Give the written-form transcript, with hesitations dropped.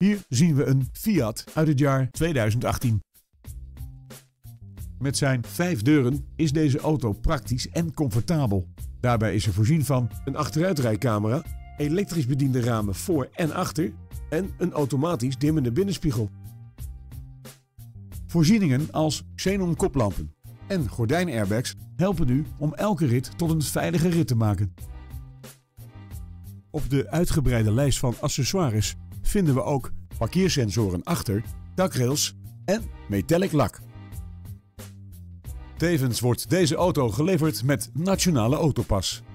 Hier zien we een Fiat uit het jaar 2018. Met zijn 5 deuren is deze auto praktisch en comfortabel. Daarbij is er voorzien van een achteruitrijcamera, elektrisch bediende ramen voor en achter en een automatisch dimmende binnenspiegel. Voorzieningen als xenon koplampen en gordijnairbags helpen u om elke rit tot een veilige rit te maken. Op de uitgebreide lijst van accessoires vinden we ook parkeersensoren achter, dakrails en metallic lak. Tevens wordt deze auto geleverd met Nationale Autopas.